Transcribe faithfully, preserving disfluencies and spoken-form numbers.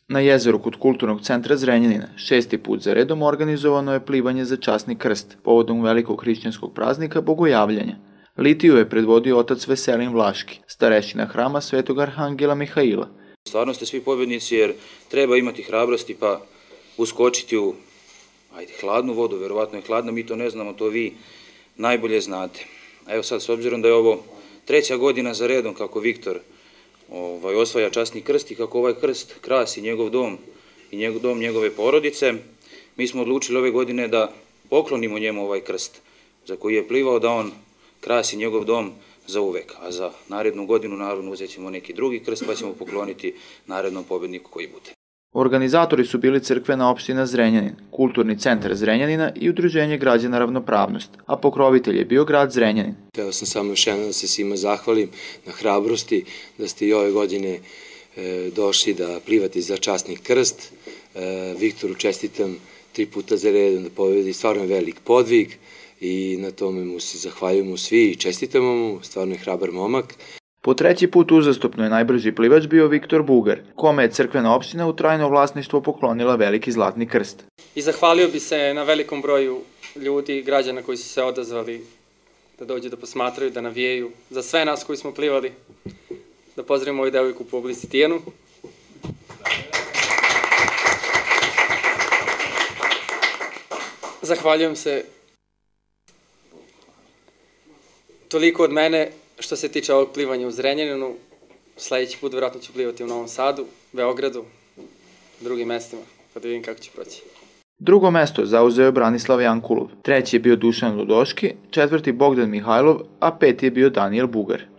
Na jezeru kod Kulturnog centra Zrenjanina šesti put za redom organizovano je plivanje za časni krst povodom velikog hrišćanskog praznika Bogojavljanja. Litiju je predvodio otac Veselin Vlaški, starešina hrama Svetog Arhangela Mihaila. Stvarno ste svi pobjednici jer treba imati hrabrosti pa uskočiti u ajde, hladnu vodu, verovatno je hladna, mi to ne znamo, to vi najbolje znate. Evo sad, s obzirom da je ovo treća godina za redom kako Viktor ovaj, osvaja časni krst i kako ovaj krst krasi njegov dom i njegov dom njegove porodice, mi smo odlučili ove godine da poklonimo njemu ovaj krst za koji je plivao, da on krasi njegov dom za uvek, a za narednu godinu naravno uzet ćemo neki drugi krst pa ćemo pokloniti narednom pobedniku koji bude. Organizatori su bili crkvena opština Zrenjanin, Kulturni centar Zrenjanina i Udruženje građana Ravnopravnost, a pokrovitelj je bio grad Zrenjanin. Hteo sam samo još jednom da se svima zahvalim na hrabrosti, da ste i ove godine e, došli da plivate za časni krst. E, Viktoru čestitam tri puta za redom da pobedi, stvarno je velik podvig i na tome mu se zahvaljujemo svi i čestitamo mu, stvarno je hrabar momak. Po treći put uzastopno je najbrži plivač bio Viktor Bugar, kome je crkvena opština u trajno vlasništvo poklonila veliki zlatni krst. I zahvalio bi se na velikom broju ljudi i građana koji su se odazvali da dođu da posmatraju, da navijaju. Za sve nas koji smo plivali, da pozdravimo ovu devojku po oblici Tijanu. Zahvaljujem se. Toliko od mene. Što se tiče ovog plivanja u Zrenjaninu, sledeći put vjerojatno ću plivati u Novom Sadu, Beogradu, drugim mestima, pa da vidim kako će proći. Drugo mesto zauzeo je Branislav Jankulov, treći je bio Dušan Ludoški, četvrti Bogdan Mihajlov, a peti je bio Danijel Bugar.